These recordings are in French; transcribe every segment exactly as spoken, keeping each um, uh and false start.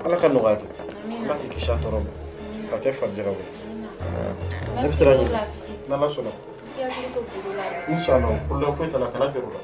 ala ka nɔgɔya kɛ ala k'i kisi a tɔɔrɔ ma ka kɛ farijagaw ye ne sera ɲɛ n'ala sɔnna inshallah problème foyi t'a la kana kɛr'o la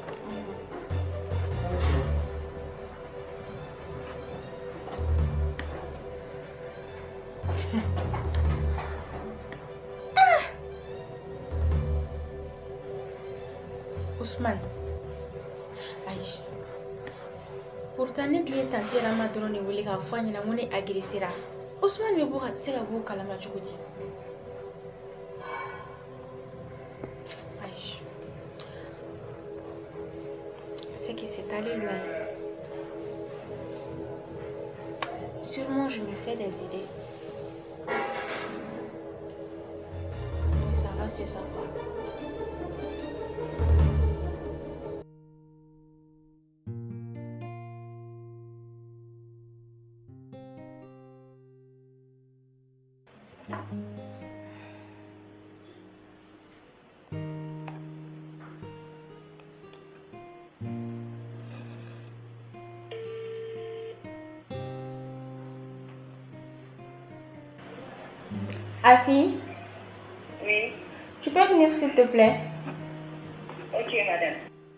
Ousmane, aïe. Pourtant, ne lui est tenté à ma drone et voulait qu'à fois il a monnaie agressera. Ousmane me boit c'est la boue calama choukoudi. Aïe. C'est que c'est allé loin. Sûrement, je me fais des idées. Mais ça va se savoir. Assis? Oui. Tu peux venir s'il te plaît? Ok, madame.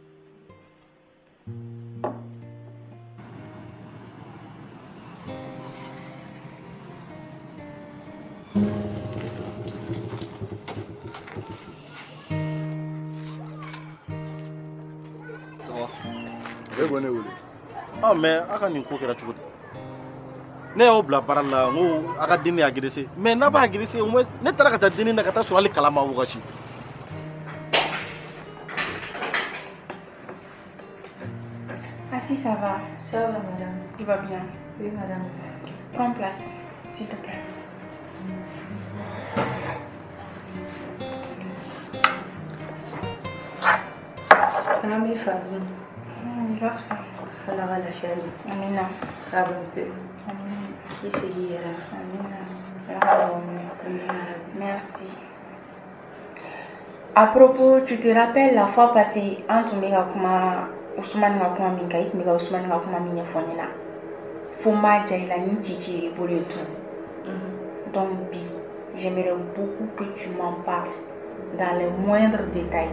Ça va? Ah, mais a ka nin ko kɛra cogo di? Ne y'aw bila baara la n ko a ka denni agressé mais n'a b'a agressé au moins ne taara ka taa denni na ka taa sɔrɔ hali kala ma wagasi. Ah si, ça va. Ça va, madame. Tu vas bien? Oui, madame. Prends place, s'il te plaît. Madame, il faut Il va ça. faire la chaise. Amina. Un peu. Amina. Qui c'est qui est là? Amina. Merci. À propos, tu te rappelles la fois passée, entre Mega Kuma, Ousmane Ngakuma Minkaït, Mega Ousmane Ngakuma Minyafonina. Foma Jaila ni Titi pour le tout. Donc, Bi, j'aimerais beaucoup que tu m'en parles dans les moindres détails.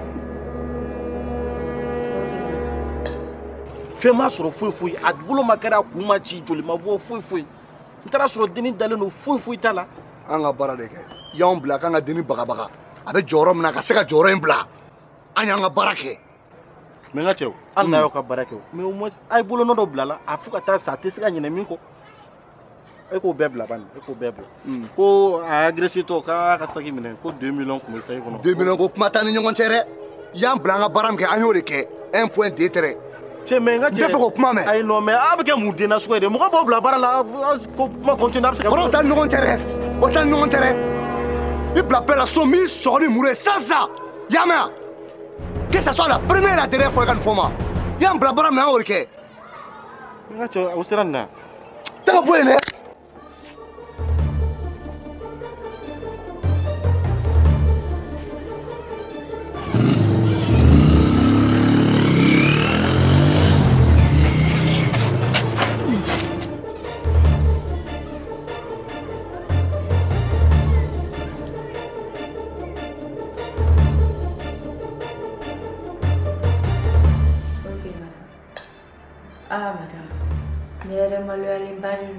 Fais-moi sur le fouille fouille, à boulot ma cara, Kuma Chi, Joli, ma voix fouille fouille. Tu as sur le déni d'aller nous fouille fouille tala. Anga baradeke, Yam Black, Anga Deni Bagabaga, avec Jorom Nakaseka Joram Bla, Anga Barake. Mais là, tu es, Anna Yoka Barake, mais au moins, I boulot no blala, a Fukata, sa Tesla, Yenemico. Eko bebla ban, eko bebla. Ko agressé to ka kasaki minen, ko deux millions comme ça yikono. deux millions ko matani nyongon tere. Yam Blanga baram ke anyore ke un point d'être. Che menga che. Defo ko kuma me. Ay no mais abike mudena suede, mo ko bobla barala ko ma continue abse ka. Bro tan nyongon tere. O tan nyongon tere. Il blappe la somme sori mouré sans ça. Yama. Que ça soit la première et la dernière fois qu'on foma. Yam bla baram na orke. Menga che usirana. Taka boyene. Ah, madame. Nere maluali bari.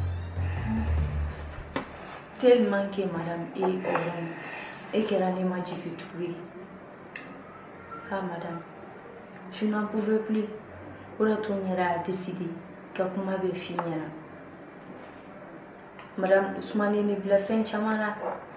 Tellement que madame est au loin et qu'elle a les magiques que trouver. Ah, madame. Je n'en pouvais plus. Pour retourner à décider que comment be finir. Madame Ousmane ni bla fin chamana.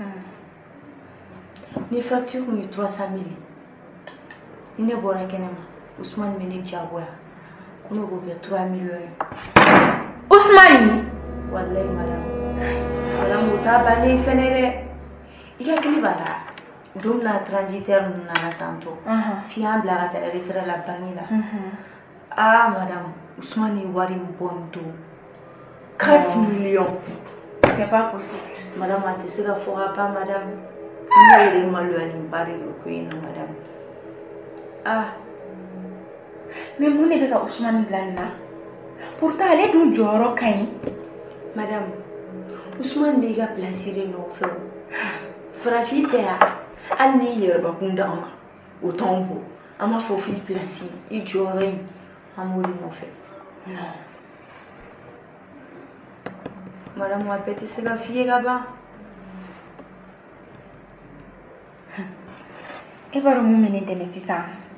Ni facture ni trois cent mille. Il ne bora kenema. Ousmane meni jaboya. Nous avons trois millions. Ousmane! Wallahi, madame. Madame, vous avez fait il y a qui va là. D'où la transitaire nous en a tantôt. Fiable à la Eritrea la banila. Ah, madame, Ousmane Warim Bondo. quatre millions. C'est pas possible. Madame, tu seras fera pas, madame. Nous allons mal à l'imbarrer le queen, madame. Ah. Mais mon n'est pas Ousmane Blana. Pourtant, elle est d'un joro kain. Madame, Ousmane Bega placé nos feux. Frafite a Annie Yerbakundama, au tombeau. À ma fille placée, il jouerait à mourir mon fait. Non. Madame, ma petite, c'est la fille là-bas. Et par le moment où tu es ça,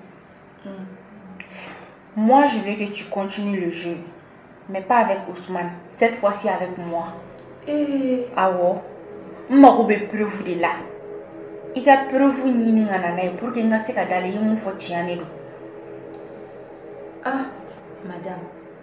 moi je veux que tu continues le jeu, mais pas avec Ousmane, cette fois-ci avec moi. Eh. Ah ouais, je vais te preuve de là. Il y a preuve pour que tu aies d'aller me faire tirer. Ah, madame,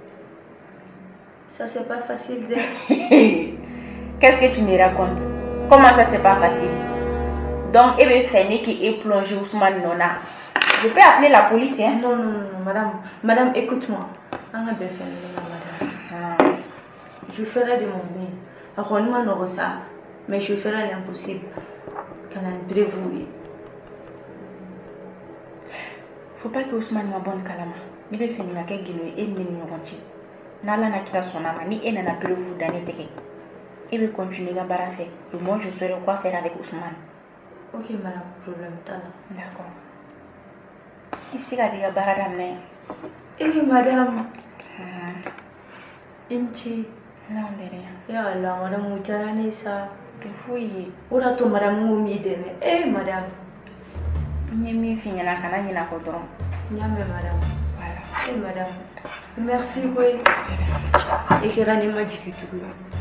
ça c'est pas facile de... Qu'est-ce que tu me racontes? Comment ça c'est pas facile? Donc, il veut faire qui est plongé Ousmane Nona. Je peux appeler la police, hein? Non, non, non, madame. Madame, écoute-moi. madame. Ah. Je ferai de mon bien. Après, nous ça, mais je ferai l'impossible. Quand on prévoit. Faut pas que Ousmane soit bon kalama. Il veut finir avec Guinou et Minu Ronti. Nala n'a quitté son âme, ni elle n'a prévu d'année teke. Il veut continuer à baraffer. Et moi, je saurai quoi faire avec Ousmane. Ok, madame, problème t'as. D'accord. Il s'est dit à Baradame. Eh, madame. Inchi. Non, de rien. Ya Allah, madame, vous t'arrêtez ça. Il faut y. Ou là, toi, madame, vous m'aidez. Eh, madame. Il y a mis fin à la canne, il y a un cordon. Nyame, madame. Voilà. Eh, madame. Merci, oui. Et que l'anime m'a dit que tout.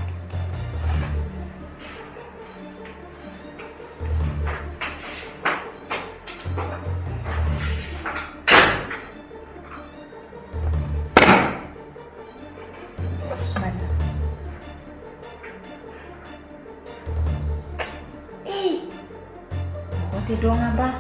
T'es donc là-bas.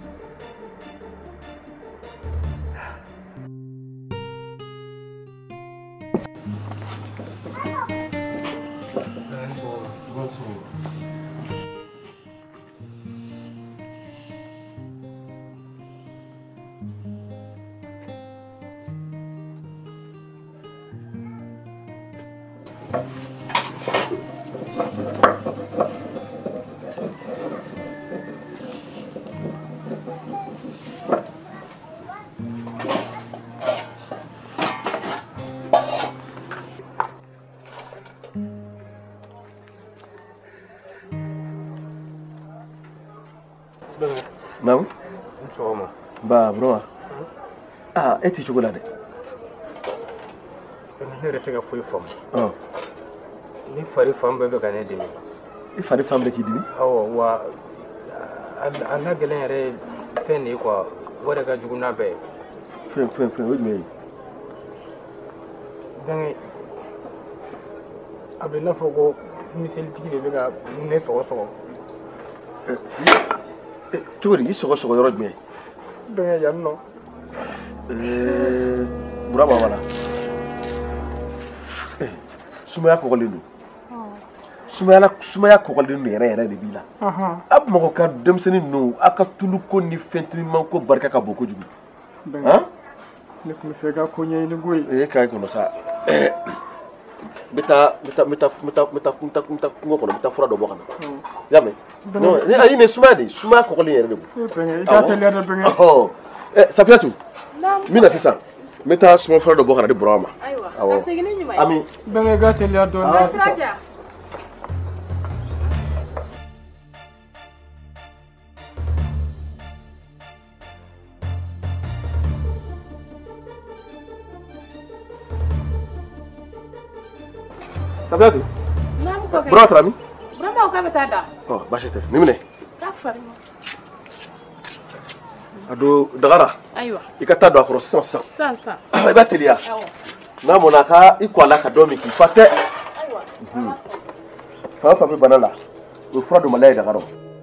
Non? Bah, bro. Ah, et tu chocolate? Je ne sais pas si tu Oh. Ni fari fam be ga ne dimi. I fari fam de ki dimi? Awo wa ana gelen yare fe ne ko wada ga juguna be. Fe fe fe wo me. Dan abe na fogo misel tigi be ga ne so so. Eh, tu wori so so yoro me. Dan ya no. Eh, bravo wala. Eh, sumaya ko golindu. Sumaya sumaya ko golindu yere yere de bila. Aha. Ab mako ka demseni no aka tulu ko ni fentri man ko barka ka boko jugu. Hein? Ne ko fe ga ko nyai ni goyi. Eh kay ko no sa. Eh. Beta beta beta beta beta kunta kunta ngoko beta fura do bokana. Yame. No, ni ayi ne sumaya de sumaya ko golin yere de. Benga ja tele da benga. Oh. Eh, Safiatou. Mina sisa. Meta suma fura do bokana de broma. Aywa. Awo. Ami. Benga ga tele do na. Siraja. Safiatou. Nam ko kay. Bro trami. Brama ko beta da. Oh, bashete. Mimine. Ka farmo. Ado dagara. Aywa. Ikata do akro san san. San san. Ba telia. Awo. Na monaka ikwala ka domi ki fate. Aywa. Fa fa be banala. O fura do malay dagaro.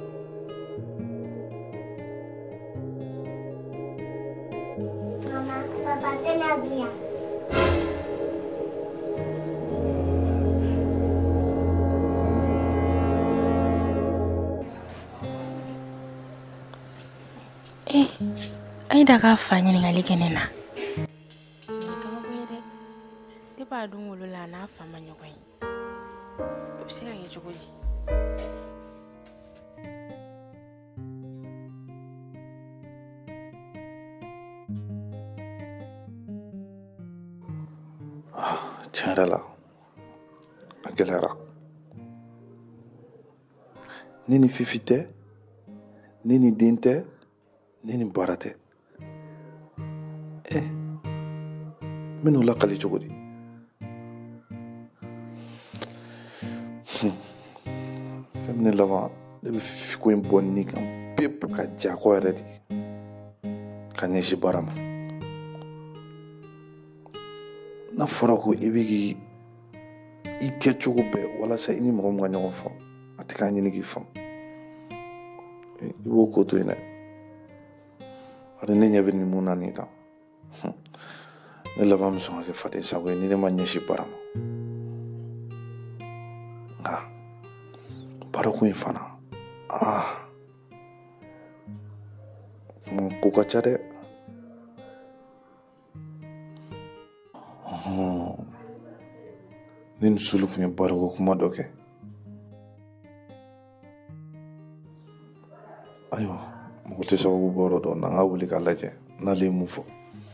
Mama, papa tena bien. Eh, ai daga fanya ni ngali kenena. Kama ko yede. De ba dun wolo la na fa manyo kwai. bɛ se ka kɛ cogo di? Tiɲɛ yɛrɛ la a gɛlɛyara ne ni Fifi tɛ ne ni den tɛ ne ni baara tɛ eh n bɛn'u lakali cogo di fɛn min ne laban ne bɛ Fifi ko in bɔ ni kan pepu ka ja kɔ yɛrɛ de ka ɲɛsin baara ma n'a fɔra ko i bɛ k'i i kɛ cogo bɛɛ walasa i ni mɔgɔ min ka ɲɔgɔn faamu a tɛ k'a ɲini k'i faamu i b'o ko to yen dɛ bari ne ɲɛ bɛ nin mun na nin tan ne laban bɛ sɔn ka kɛ faden sago ye ni ne ma ɲɛsin baara ma nka baarako in fana ah ko ka ca dɛ ne ni Sulu tun ye baroko kuma dɔ kɛ ayiwa mɔgɔ tɛ sababu bɔ yɔrɔ dɔn n'an ka wuli k'a lajɛ n'ale ye mun fɔ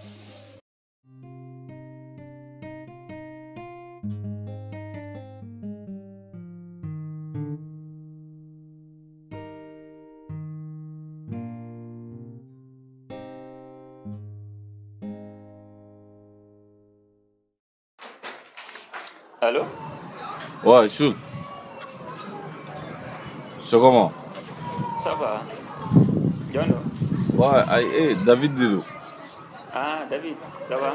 Allô? Ouais, Choul. C'est comment? Ça va. Yondo? Ouais, aïe, hey, David Dilo. Ah, David, ça va?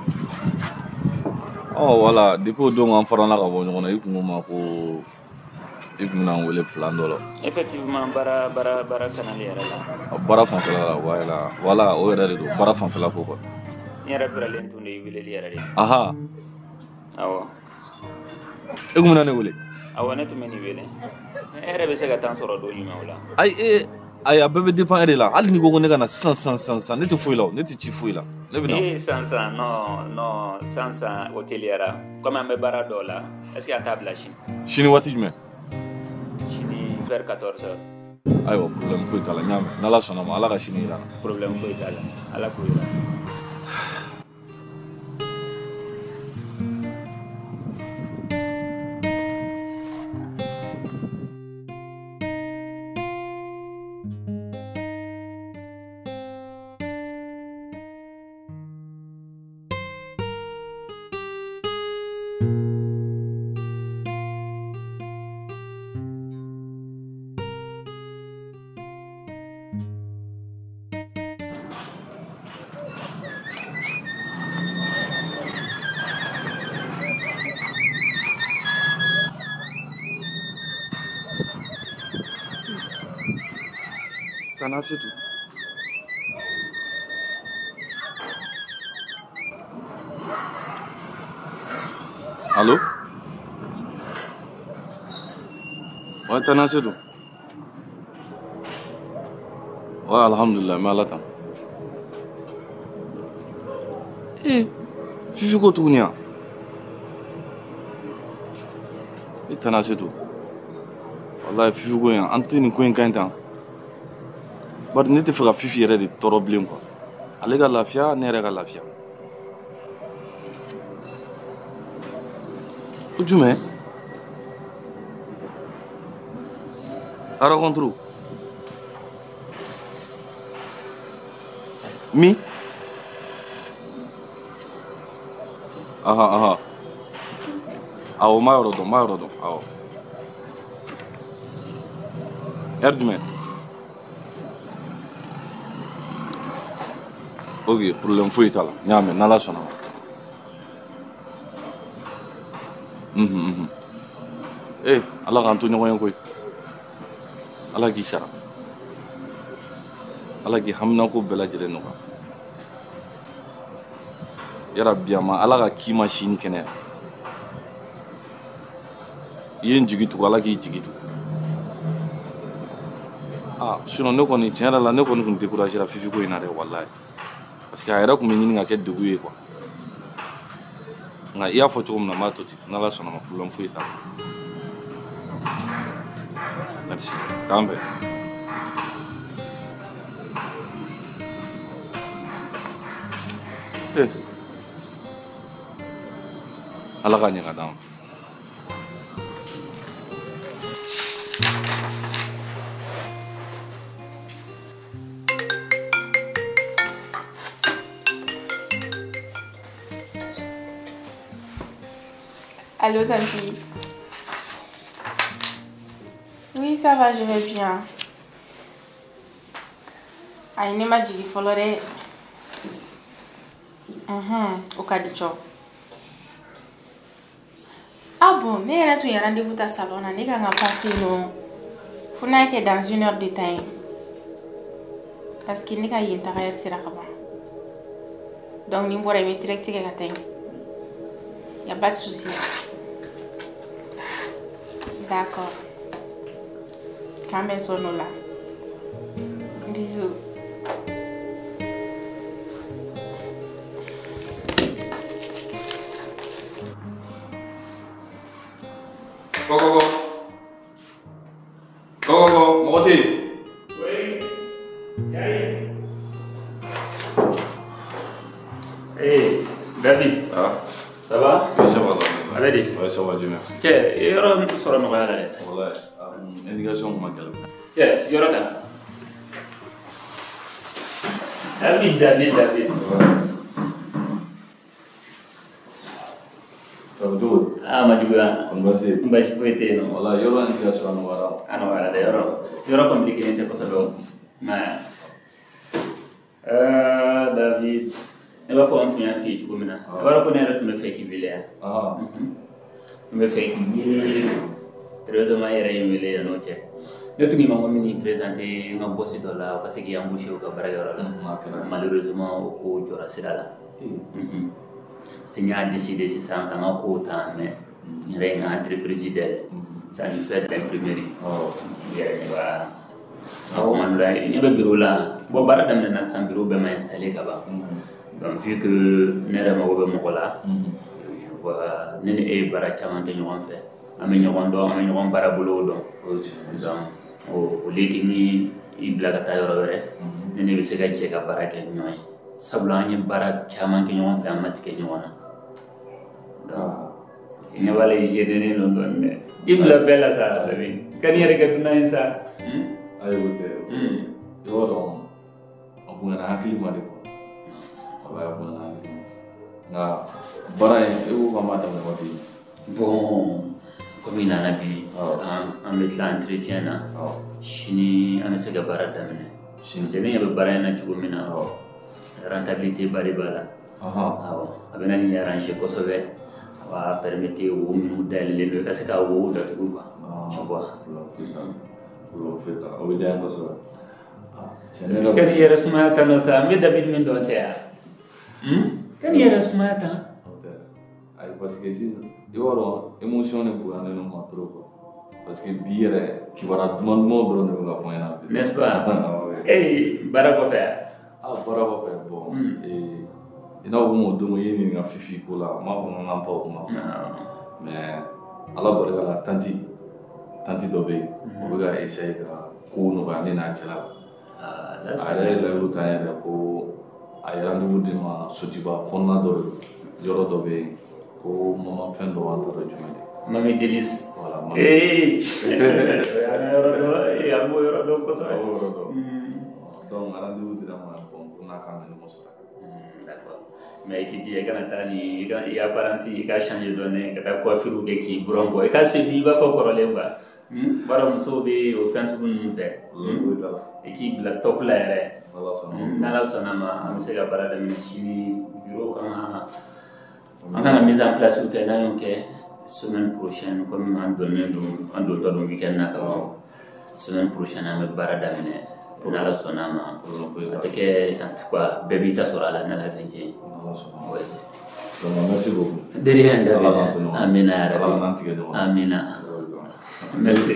Oh, voilà, depuis au don, on fera la rabonne, on a eu un moment pour. Et puis, on a envoyé plein de dollars. Effectivement, bara, bara, bara, canalière là. Bara fanfela, voilà, voilà, où est le dos? Bara fanfela, pourquoi? Il y a un peu de l'entour de l'île. Ah ah. Ah, et comment on a volé? Ah, on a tout mené volé. Et elle avait ses gâteaux sur le dos, il m'a volé. Aïe, eh, aïe, à peu dépend elle là. Allez, nous on est gana cent, cent, cent, cent. N'est-ce fouille là, n'est-ce tu fouille là. Eh, cent, cent, non, non, cent, cent hôtelière. Comme un mébarra dollar. Est-ce qu'il y a un table à Chine? Chine, what is me? Chine vers quatorze heures. Aïe, problème fouille là, nyam. Nala sonama, ala ka Chine là. Problème fouille là, ala fouille là. Tana, c'est tout. Allô? Ouais, Tana, c'est tout. Ouais, alhamdulillah, mais Allah t'en. Eh, Fifi ko tunia. Et Tana, c'est tout. Wallah, Fifi ko yan, Anthony ko yan kaintan. Bari ne tɛ fɛ ka Fifi yɛrɛ de tɔɔrɔ bilen quoi. Ale ka lafiya, ne yɛrɛ ka lafiya. Ko jumɛn? A rencontre mi? Aha, aha. Awɔ, ma yɔrɔ dɔn, ma yɔrɔ dɔn, awɔ. Heure jumɛn? Ok, problème fouille là. Nyame, nala sona. Mhm mhm. Eh, ala kan to ɲɔgɔn ye koyi. Ala k'i sara. Ala k'i hamina ko bɛɛ lajɛlen nɔgɔya. Yara biyama ala ka k'i ma sini kɛnɛya. I ye n jigi tugu ala k'i jigi tugu. Ah, sinon ne kɔni tiɲɛ yɛrɛ la ne kɔni tun découragera Fifi ko in na dɛ wallahi. Parce que a yɛrɛ tun bɛ ɲini ka kɛ degun ye quoi. Nka i y'a fɔ cogo min na n b'a to ten n'ala sɔnna ma problème foyi t'a la. Merci. Kambe. Eh. Ala ka ɲɛ ka d'an ma. Allô, Tanti. Oui, ça va, je vais bien. Aïe, ne m'a dit, follow de. Mhm, au cas du job. Ah bon, mais elle a tout un rendez-vous à salon, on a passé non. Faut que dans une heure de temps. Parce qu'il n'y a pas de travail sur la cabane. Donc, nous pourrons mettre direct à la tête. Il n'y a pas de souci. D'accord. Quand même, son là. Bisous. Go, go, go. Go, go, go. Mogoti. Oui. J'arrive. Hey, David. Ah. Ça va? Oui, ça va. Allez, oui, ça va, Dieu merci. Ok, il y aura un peu sur le noir. Voilà. Indication pour ma calme. Yes, il y aura là. David, David, David. Ah, ma juga. Mbasi. Mbasi poete no. Wala yoro indication anu wara. Anu wara de yoro. Yoro compliqué nte cosa do. Ma. Ah, David. Ne ba fo anfu ya fi chuko mina. Wara ko ne ra tume feki vile. Ah. Tume feki vile. Rezo ma era yimile ya noche. Ne tungi ma ngomini présenter ma bossi do la parce que embauché au kabaraga wala. Malheureusement au ko jora sidala. Mhm. Seigneur a décidé si ça en a coûté mais il y a une entreprise d'elle ça je fais de l'imprimerie oh il y a ah on m'a dit il y a un bureau là bon bara dam na san bureau be ma installé là-bas donc vu que nera ma wobe mo là je vois nene e bara chama ke ñoo fait am ñoo do am ñoo bara bulo do donc o leti ni i blaga ta yoro re nene be se ga che ka bara ke ñoy sabla ñe bara chama ke ñoo fait amati ke ñoo na ini wale jene nondon ne ibla bela sa tabi kan yere ka dunay sa ayo wote yo do abuna na hakili ma de ko wala abuna na hakili na bara e o ma mata mo ti bon comme il en a bi en met l'entretien na chini ame se ga bara damene chini tene ya bara na chugomina rentabilité bari bala aha awo abena ni arranger ko sobe va permettre au minimum d'aller le casser à ou de tout quoi tu vois lo fait au bien que ça kan yera sumata no sa me David min do te hmm kan yera sumata ay parce que si yo émotion ne pour aller no matro quoi parce que biere qui va demander mo bro ne va point n'est-ce pas eh barako faire ah barako faire bon et ina umu domo yini nga fifi kula ma ko nga pa ko mais ala baraka la tanti tanti dobe o ga essayer ka ko no ba ni na chala ah la sa la ruta ya ko ayra ndu de ma sotiba konna do yoro dobe ko mama fendo wanta do jumade mami delis voilà mami eh ya yoro do ya mo yoro do ko sa yoro do donc ala ndu de ma bon na ka me mo so mais qui dit quand tani il y a apparence il a changé donné que ta coiffure de qui brombo et quand c'est lui va faire corolé ba hmm bara muso be offense bu nous fait et qui la top là nala sonama am se ga bara de chini bureau quand on a mis en place au Canada OK semaine prochaine comme on donné on doit dans week-end na ka semaine prochaine am bara d'amener nala sonama atake en tout cas baby ta sera là nala tanji oui donc merci beaucoup derrière David amina amina merci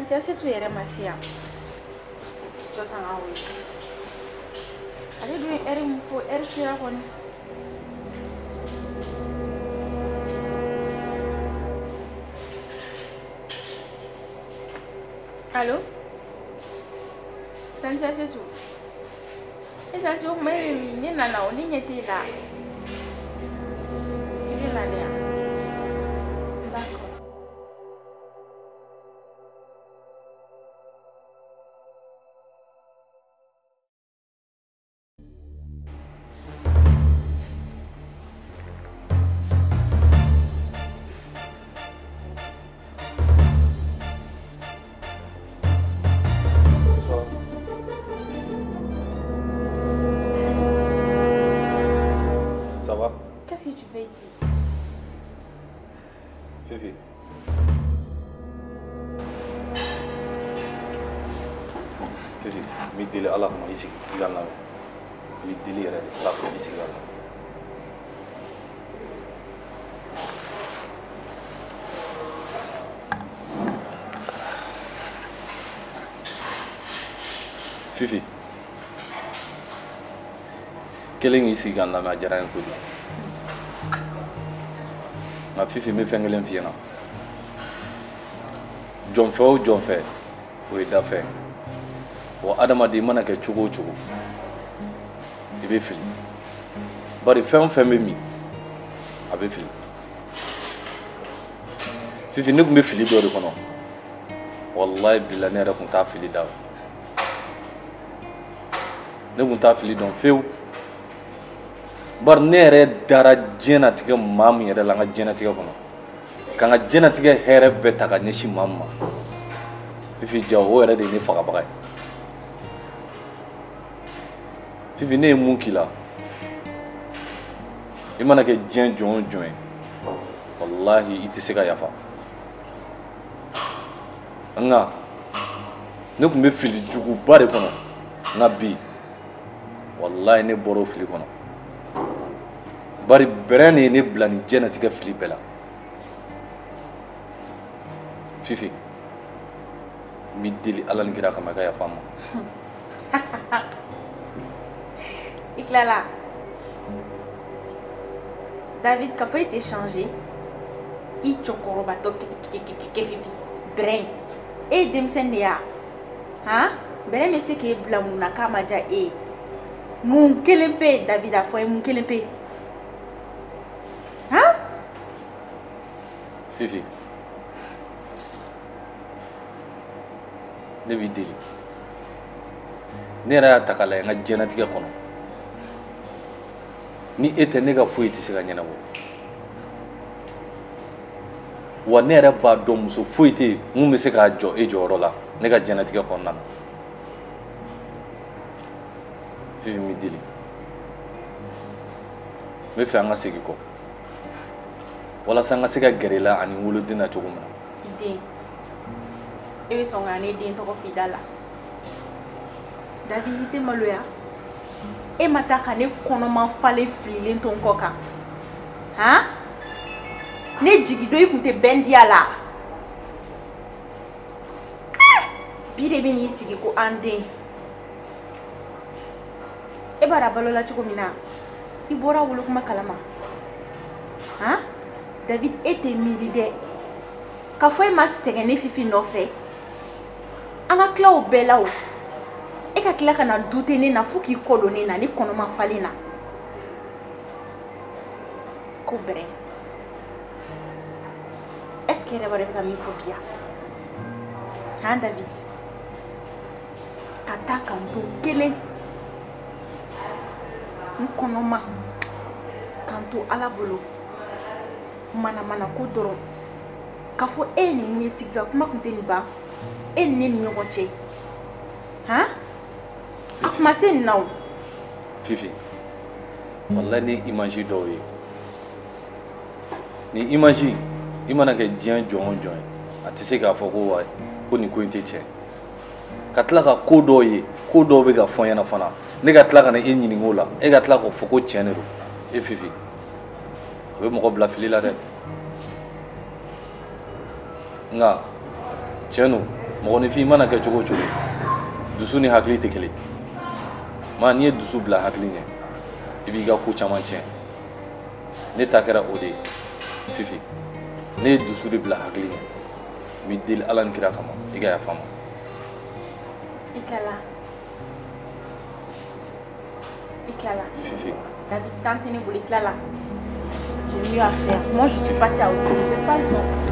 Tantia se tu yɛrɛ ma se yan jɔ kan ka wele ale dun ye ɛri mun fɔ ɛri sera kɔni allo Tantia se tu e Tantia o kuma e bɛ min ne nana o ne ɲɛ t'e la i bɛ na de yan d'accord. Fifi. Fifi, mi deli ala kama i sigi i ka na mi deli yɛrɛ de ala kama i sigi ka na. Fifi, kelen k'i sigi ka na mɛ a diyara n ye kojugu. Nka Fifi n bɛ fɛn kelen f'i ɲɛna jɔn fɛ o jɔn fɛ o ye dafɛ wa adamaden mana kɛ cogo o cogo i bɛ fili bari fɛn o fɛn bɛ min a bɛ fili Fifi ne tun bɛ fili dɔ de kɔnɔ wallahi bila ne yɛrɛ tun t'a fili da ne tun t'a fili dɔn fewu bari ne yɛrɛ dara diɲɛnatigɛ maa min yɛrɛ la n ka diɲɛnatigɛ kɔnɔ ka n ka diɲɛnatigɛ hɛrɛ bɛɛ ta ka ɲɛsin maa min ma Fifi ja o yɛrɛ de ye ne fagabaga ye Fifi ne ye mun k'i la i mana kɛ diɲɛ jɔn o jɔn ye wallahi i tɛ se ka yafa nka ne tun bɛ fili juguba de kɔnɔ nka bi wallahi ne bɔra o fili kɔnɔ bari bɛrɛ de ye ne bila nin diɲɛnatigɛ fili bɛɛ la Fifi n b'i deli ala ni kira kama i ka yafa n ma i tilala David k'a fɔ e tɛ changer i cɛkɔrɔbatɔ kɛkɛkɛkɛ Fifi bɛrɛ e ye denmisɛnnin de ya han bɛrɛ bɛ se k'e bila mun na k'a ma diya e ye mun kelen pe David a fɔ ye mun kelen pe han Fifi ne b'i deli ne yɛrɛ y'a ta k'a lajɛ n ka diɲɛnatigɛ kɔnɔ ni e tɛ ne ka foyi tɛ se ka ɲɛnabɔ wa ne yɛrɛ b'a dɔn muso foyi tɛ yen mun bɛ se k'a jɔ e jɔyɔrɔ la ne ka diɲɛnatigɛ kɔnɔna na Fifi n b'i deli n bɛ fɛ an ka segin kɔ walasa n ka se ka gɛrɛ i la ani woloden na cogo min na den e bɛ sɔn ka ne den tɔgɔ f'i da la David i tɛ maloya e ma taa ka ne kɔnɔma falen fililen to n kɔ kan han ne jigi don i tun tɛ bɛn di a la bi de bɛ n'i sigi ko an den e b'a dɔn a balola cogo min na i bɔra wolokuma kalama han David e tɛ miiri dɛ k'a fɔ e ma sɛgɛn ne Fifi nɔfɛ an ka tila o bɛɛ la o e ka tila ka na dute ne na fo k'i kɔdon ne na ne kɔnɔma falen na ko bɛrɛ est-ce que yɛrɛ b'a dɔn e bɛ ka min fɔ bi yan han David ka taa kan to kelen n kɔnɔma kan to ala bolo manamana ko dɔrɔn k'a fɔ e ni mun ye sigi ka kuma tun tɛ nin ban e ni ne ni ɲɔgɔn cɛ han a kuma se nin na o Fifi wallahi ni image dɔw ye ni image i mana kɛ diɲɛ jɔn o jɔn ye a tɛ se k'a fɔ ko wa ko nin ko in tɛ tiɲɛ ka tila ka ko dɔw ye ko dɔw bɛ ka fɔ n ɲɛna fana ne ka tila ka na e ɲininka o la e ka tila k'o fɔ ko tiɲɛ de don e Fifi o bɛ mɔgɔ bila fili la dɛ nka tiɲɛ don mɔgɔninfin mana kɛ cogo o cogo dusu ni hakili tɛ kelen maa n'i ye dusu bila hakili ɲɛ i b'i ka ko caman tiɲɛ ne ta kɛra o de ye Fifi ne ye dusu de bila hakili ɲɛ n b'i deli Ala ni kira kama i ka yafa n ma. Ikala. Ikala. Fifi. La vie tante ne voulait Ikala. J'ai mieux à faire. Moi je suis passée à autre chose. J'ai pas le temps.